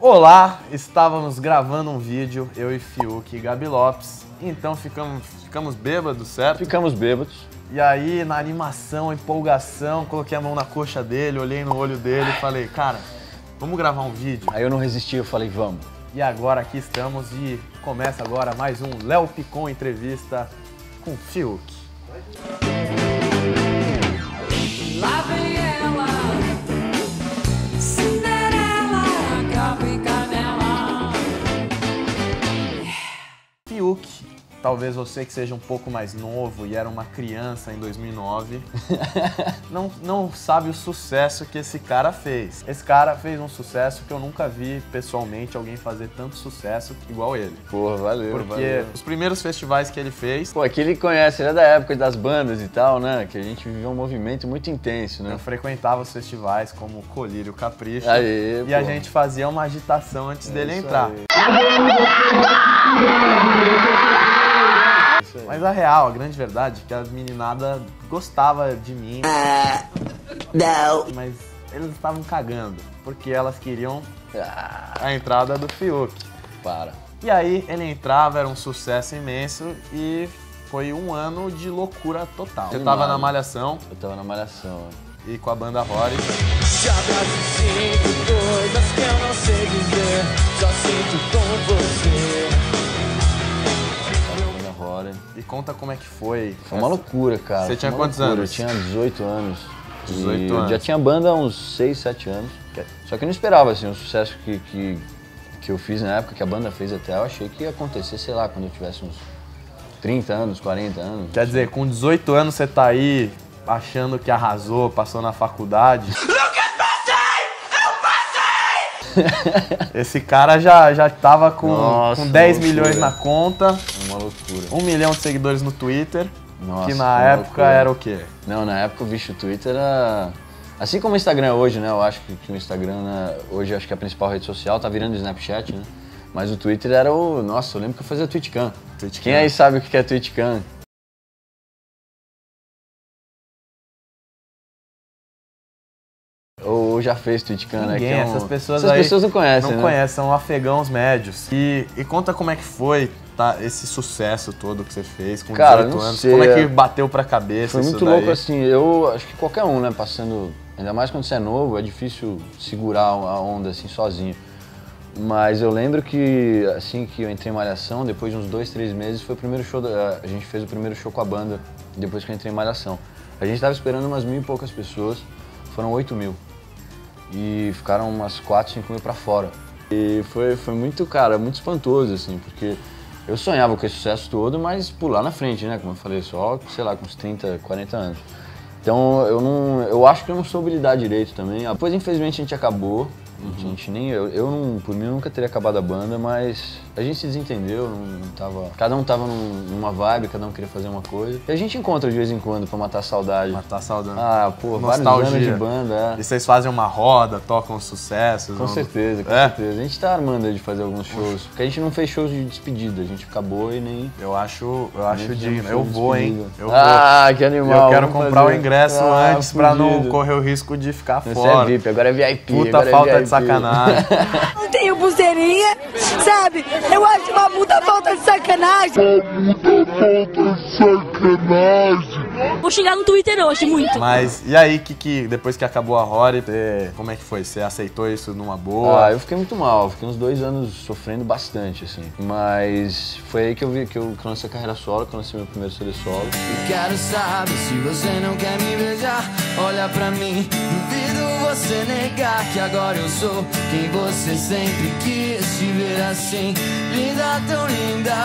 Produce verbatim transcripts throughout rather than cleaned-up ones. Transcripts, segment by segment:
Olá, estávamos gravando um vídeo, eu e Fiuk e Gabi Lopes, então ficamos, ficamos bêbados, certo? Ficamos bêbados. E aí, na animação, empolgação, coloquei a mão na coxa dele, olhei no olho dele e falei, cara, vamos gravar um vídeo? Aí eu não resisti, eu falei, vamos. E agora aqui estamos e começa agora mais um Léo Picon entrevista com Fiuk. Lá vem ela, Cinderela, cravo e canela. Fiuk, talvez você que seja um pouco mais novo e era uma criança em dois mil e nove, não, não sabe o sucesso que esse cara fez. Esse cara fez um sucesso que eu nunca vi pessoalmente alguém fazer tanto sucesso igual ele. Porra, valeu, Porque valeu. os primeiros festivais que ele fez, Pô, aqui ele conhece, ele é da época das bandas e tal, né? Que a gente viveu um movimento muito intenso, né? eu frequentava os festivais como Colírio Capricho. Aê, e pô. a gente fazia uma agitação antes dele Isso entrar. aí. Isso aí. Mas a real, a grande verdade é que a meninada gostava de mim. Não. Mas eles estavam cagando, porque elas queriam Ah, a entrada do Fiuk. para. E aí ele entrava, era um sucesso imenso e foi um ano de loucura total. Eu tava na Malhação Eu tava na Malhação. e com a banda Rory. Já quase sinto coisas que eu não sei dizer, só sinto com você. Tava na banda Rory. E conta como é que foi. Foi uma loucura, cara. Você Foi tinha uma quantos loucura. anos? Eu tinha dezoito anos. dezoito E eu anos. já tinha banda há uns seis, sete anos. Só que eu não esperava, assim, o sucesso que, que, que eu fiz na época, que a banda fez até, eu achei que ia acontecer, sei lá, quando eu tivesse uns trinta anos, quarenta anos. Quer dizer, com dezoito anos você tá aí achando que arrasou, passou na faculdade. Esse cara já, já tava com, Nossa, com dez loucura. milhões na conta, Uma loucura. um milhão de seguidores no Twitter, Nossa, que na uma época loucura. era o quê? Não, na época o bicho o Twitter era... Assim como o Instagram é hoje, né? Eu acho que, que o Instagram, né, hoje acho que é a principal rede social, tá virando o Snapchat, né? Mas o Twitter era o... Nossa, eu lembro que eu fazia TwitchCam. TwitchCam. Quem aí sabe o que é TwitchCam? Ou já fez TwitchCam, né? Ninguém, Que é um- essas pessoas Essas aí pessoas não conhecem, não né? conhecem, são afegãos médios. E, e conta como é que foi tá, esse sucesso todo que você fez com Cara, dezoito não anos. sei, Como é que é- bateu pra cabeça Foi isso muito daí? louco assim, eu acho que qualquer um, né, passando, ainda mais quando você é novo, é difícil segurar a onda assim sozinho. Mas eu lembro que assim que eu entrei em Malhação, depois de uns dois, três meses, foi o primeiro show, da, a gente fez o primeiro show com a banda, depois que eu entrei em Malhação. A gente tava esperando umas mil e poucas pessoas, foram oito mil. E ficaram umas quatro, cinco mil pra fora. E foi, foi muito, cara, muito espantoso, assim, porque eu sonhava com esse sucesso todo, mas pular na frente, né? Como eu falei, só, sei lá, com uns trinta, quarenta anos. Então eu não. Eu acho que eu não soube lidar direito também. Depois, infelizmente, a gente acabou. A gente nem. Eu, eu não, por mim, eu nunca teria acabado a banda, mas a gente se desentendeu, não, não tava. Cada um tava num, numa vibe, cada um queria fazer uma coisa. E a gente encontra de vez em quando pra matar a saudade. Matar saudade. Ah, pô, vários Nostalgia. anos de banda, é. E vocês fazem uma roda, tocam sucessos? Com não- certeza, com É? certeza. A gente tá armando aí de fazer alguns shows, porque a gente não fez shows de despedida, a gente acabou e nem... Eu acho, eu acho nem digno. fizemos Eu show de vou, hein? despedida. Eu vou. Ah, que animal. Eu quero vamos comprar fazer. o ingresso Ah, antes pra não fudido. correr o risco de ficar Você fora. é V I P, agora é V I P. Puta agora é falta V I P. de sacanagem. Não tenho pulseirinha, sabe? Eu acho uma puta falta de sacanagem. Vou xingar no Twitter hoje, muito. Mas e aí, que, que depois que acabou a Rory, você- como é que foi? Você aceitou isso numa boa? Ah, eu fiquei muito mal, fiquei uns dois anos sofrendo bastante, assim. Mas foi aí que eu vi que eu, que eu lancei a carreira solo, que eu lancei meu primeiro C D solo. Eu quero saber se você não quer me beijar. Olha pra mim, duvido você negar que agora eu sou quem você sempre quis te ver assim. Linda, tão linda.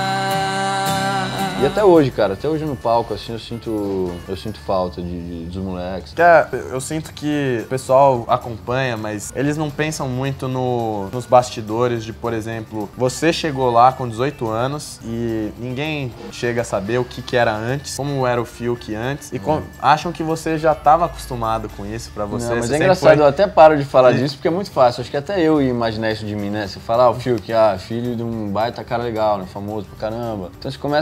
E até hoje, cara, até hoje no palco, assim, eu sinto, eu sinto falta de, de- dos moleques. Que é, eu sinto que o pessoal acompanha, mas eles não pensam muito no- nos bastidores de, por exemplo, você chegou lá com dezoito anos e ninguém chega a saber o que, que era antes, como era o Fiuk antes, e com- acham que você já estava acostumado com isso pra você. Não, mas você é sempre engraçado, foi- eu até paro de falar Sim. disso porque é muito fácil. Acho que até eu ia imaginar isso de mim, né? Você fala, ah, o Fiuk, ah, filho de um baita cara legal, né? Famoso pra caramba. Então você começa a se falar,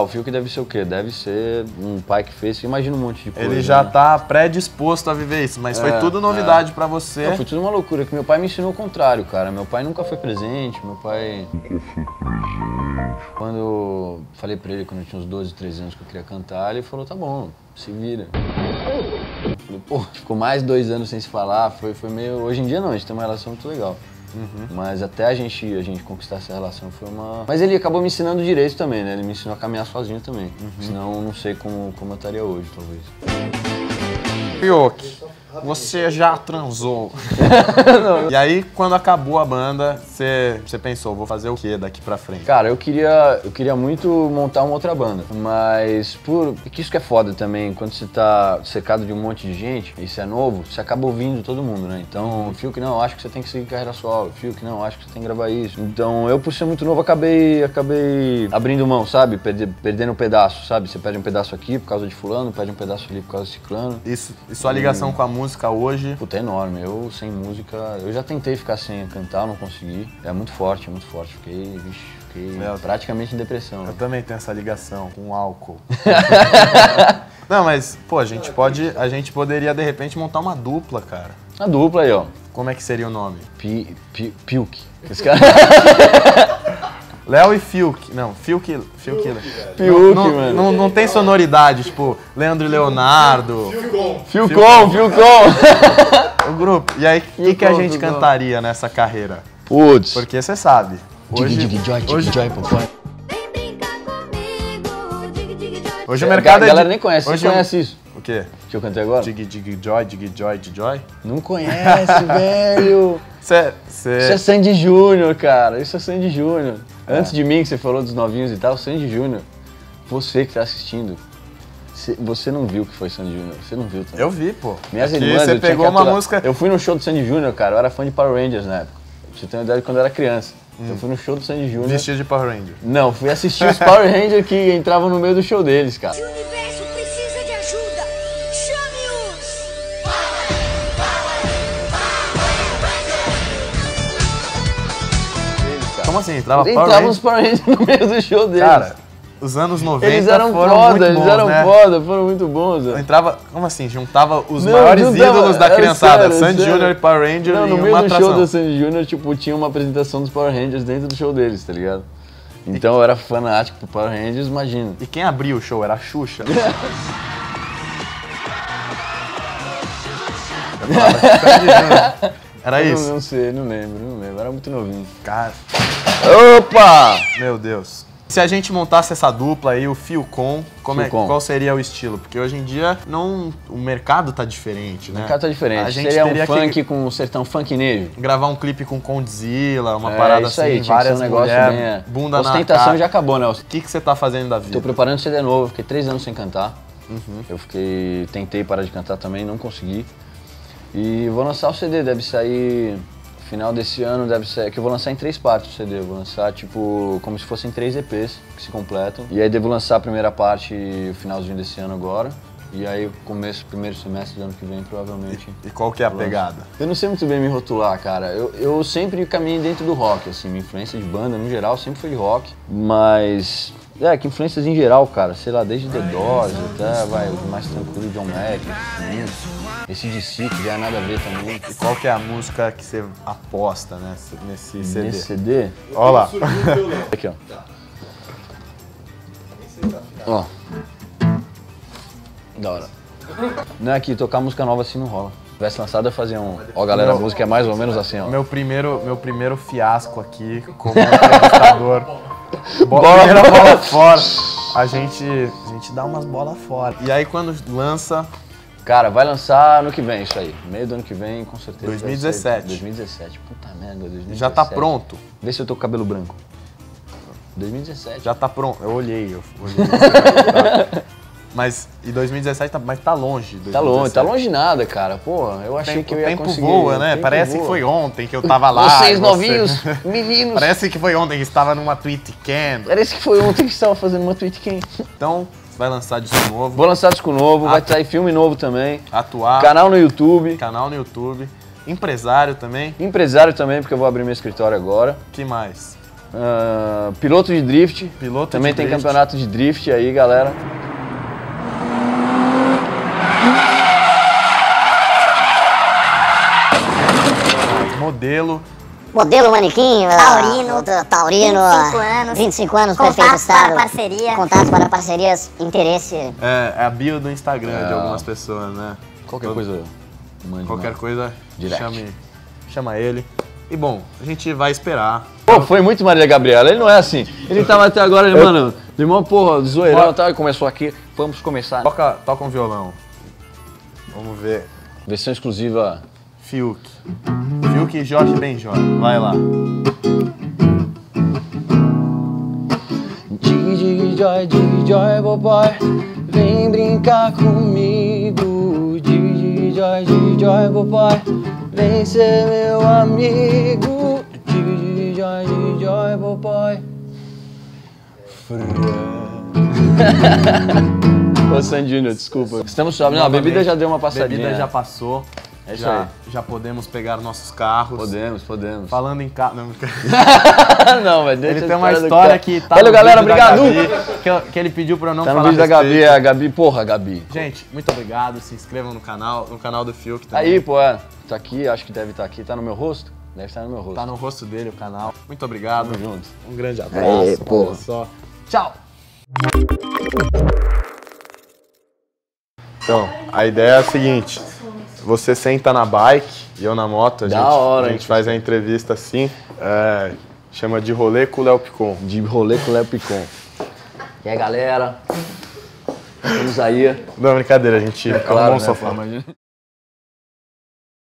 o Fiuk deve ser o quê? Deve ser um pai que fez, imagina um monte de coisa. Ele já né? tá predisposto a viver isso, mas É, foi tudo novidade pra você. Não, foi tudo uma loucura, que meu pai me ensinou o contrário, cara. Meu pai nunca foi presente, meu pai... Nunca foi presente. Quando eu falei pra ele, quando eu tinha uns doze, treze anos, que eu queria cantar, ele falou, tá bom, se vira. Eu falei, pô, ficou mais dois anos sem se falar, foi, foi meio... Hoje em dia não, a gente tem uma relação muito legal. Uhum. Mas até a gente, a gente conquistar essa relação foi uma... Mas ele acabou me ensinando direito também, né? Ele me ensinou a caminhar sozinho também. Uhum. Senão eu não sei como, como eu estaria hoje, talvez. Fiuk, você já transou? E aí, quando acabou a banda, você, você pensou, vou fazer o quê daqui pra frente? Cara, eu queria, eu queria muito montar uma outra banda, mas por... que isso que é foda também, quando você tá cercado de um monte de gente, e você é novo, você acaba ouvindo todo mundo, né? Então, Fiuk, não, acho que você tem que seguir carreira solo. Fiuk, não, acho que você tem que gravar isso. Então, eu, por ser muito novo, acabei, acabei abrindo mão, sabe? Perde, perdendo um pedaço, sabe? Você perde um pedaço aqui por causa de fulano, perde um pedaço ali por causa de ciclano. Isso, e sua ligação com a música hoje? Puta, é enorme. Eu, sem música, eu já tentei ficar sem cantar, não consegui. É muito forte, é muito forte. Fiquei, vixe, fiquei Meu, praticamente em depressão. Eu né? também tenho essa ligação com o álcool. Não, mas, pô, a gente pode, a gente poderia, de repente, montar uma dupla, cara. A dupla aí, ó. Como é que seria o nome? Pi, pi, Piuk. Esse cara... Léo e Fiuk. Não, Fiuk... Fiuk... Piuk, não, mano. Não, não tem sonoridade, tipo, Leandro e Leonardo. Fiucom, Fiucom. O grupo. E aí, o que, que a gente cantaria nessa carreira? Putz. Porque você sabe. Hoje, Dig, dig, joy, dig, hoje, joy, papai. hoje o mercado a é... galera de- nem conhece. Hoje Você o- conhece isso? O quê? Que eu cantei agora? Dig, dig, joy, dig, joy, dig, joy? Não conhece, velho. Cê, Isso é Sandy Júnior, cara. Isso é Sandy Júnior. Antes de mim, que você falou dos novinhos e tal, Sandy Júnior. Você que tá assistindo, cê- você não viu o que foi Sandy Júnior. Você não viu também. Eu vi, pô. Minhas Aqui irmãs, você eu tinha pegou que uma aturar. música... Eu fui no show do Sandy Júnior, cara. Eu era fã de Power Rangers na época. Pra você ter uma ideia de quando eu era criança. Eu fui no show do Sandy Júnior. Vestido de Power Ranger. Não, fui assistir os Power Rangers que entravam no meio do show deles, cara. O universo precisa de ajuda. Chame-os! Como assim? Entrava Power Entravam Ranger? os Power Rangers no meio do show deles. Cara, os anos noventa eles eram foram foda, muito eles bons, eram né? foda, foram muito bons. velho. Entrava, como assim? Juntava os Não, maiores juntava- ídolos da era criançada, sério, Sandy sério. Júnior e Power Ranger Não, em no meio uma do atração. show da Sandy Júnior, tipo, tinha uma apresentação dos Power Rangers dentro do show deles, tá ligado? Então eu era fanático pro Power Rangers, imagina. E quem abriu o show era a Xuxa. Eu falava, Sandy Júnior. Era Eu isso? Não, não sei, não lembro, não lembro, era muito novinho. Cara, Opa! meu Deus. Se a gente montasse essa dupla aí, o Fiucom, como é, Fiucom. qual seria o estilo? Porque hoje em dia não, o mercado tá diferente, né? O cara tá diferente. A gente Seria um teria funk que com um sertão funknejo. gravar um clipe com Condzilla, uma É, parada isso assim, aí, tinha que ser várias um negócio mulheres, bem... é. bunda na Ostentação cara. já acabou, né? O que, que você tá fazendo da vida? Tô preparando C D novo, fiquei três anos sem cantar. Uhum. Eu fiquei, tentei parar de cantar também, não consegui. E vou lançar o C D, deve sair final desse ano, deve ser, que eu vou lançar em três partes o C D. Eu vou lançar tipo como se fossem três E Ps que se completam. E aí devo lançar a primeira parte no finalzinho desse ano agora. E aí começo, primeiro semestre do ano que vem, provavelmente. E qual que é a pegada? Eu não sei muito bem me rotular, cara. Eu, eu sempre caminhei dentro do rock, assim, minha influência de banda, no geral, sempre foi de rock. Mas, é, que influências em geral, cara. Sei lá, desde The Doors até, vai, o mais tranquilo, John Mac, esse D C, que já é nada a ver também. E qual que é a música que você aposta nesse, nesse C D? Nesse C D? Olha lá. Aqui, ó. Ó. Da hora. Não é aqui, tocar música nova assim não rola. Se tivesse lançado eu fazia um... Ó, galera, a Meu- música é mais ou menos assim, ó. Meu primeiro, meu primeiro fiasco aqui como entrevistador. Bo Bola primeira fora. bola fora. A gente, a gente dá umas bolas fora. E aí quando lança, Cara, vai lançar ano que vem isso aí. Meio do ano que vem, com certeza. dois mil e vai ser- dezessete. dois mil e dezessete. Puta merda, dois mil e dezessete. já tá pronto. Vê se eu tô com cabelo branco. dois mil e dezessete. Já tá pronto. Eu olhei, eu olhei. Mas e dois mil e dezessete tá, mas tá longe. Tá longe, tá dois mil e dezessete. longe nada, cara. Pô, eu achei Tempo, que eu ia tempo conseguir. voa, né? Tempo Parece voa. que foi ontem que eu tava lá. Vocês e novinhos, você- meninos. Parece que foi ontem que estava numa tweet can. Parece que foi ontem que você estava fazendo uma tweet quem. Então, vai lançar disco novo, Vou lançar disco novo, vai Ah. sair filme novo também. atuar, Canal no YouTube. canal no YouTube, empresário também. Empresário também, porque eu vou abrir meu escritório agora. Que mais? Uh, piloto de drift. Piloto Também de tem drift. campeonato de drift aí, galera. Modelo. Modelo manequim, Taurino, uh, taurino, vinte e cinco anos, vinte e cinco anos, contatos perfeito estado. para parceria. Contatos para parcerias, interesse. É, é a bio do Instagram É. de algumas pessoas, né? Qualquer Todo- coisa. mande Qualquer uma- coisa, Direct. chame, chama ele. E bom, a gente vai esperar. Pô, foi muito Maria Gabriela. Ele não é assim. Ele tava até agora, ele, mano, irmão, porra, zoeirão e tal. E começou aqui. Vamos começar. Toca, toca um violão. Vamos ver. Versão exclusiva. Fiuk. Fiuk e Jorge Benjor. Vai lá. Dig, dig, joy, dig, joy, boboy, vem brincar comigo. Dig, dig, joy, dig, joy, boboy, vem ser meu amigo. Dig, dig, joy, dig, joy, boboy. Ô, Sandino, desculpa. Estamos sóbrios. Não, a bebida já deu uma passadinha. Bebida já passou. É isso já, aí. já podemos pegar nossos carros. Podemos, podemos. Falando em carro. Não, Não, mas deixa ele a tem uma do história cara. que tá Valeu, no galera, vídeo da obrigado. Gabi, que, eu- que ele pediu pra eu não Tá no falar vídeo da a Gabi, respeito. é a Gabi. Porra, Gabi. Gente, muito obrigado. Se inscrevam no canal, no canal do Fiuk também. Aí, pô, é. Tá aqui, acho que deve estar aqui. Tá no meu rosto? Deve estar no meu rosto. Tá no rosto dele o canal. Muito obrigado. Tamo junto. Um grande abraço. Aê, porra. Olha só. Tchau. Então, a ideia é a seguinte. Você senta na bike e eu na moto. A Da gente, hora, a hein? gente faz a entrevista assim. é, chama de rolê com o Léo Picon. De rolê com o Léo Picon. E aí, galera? Estamos aí. Não, brincadeira, a gente É arrumou claro, um né, sofá. pô, imagina.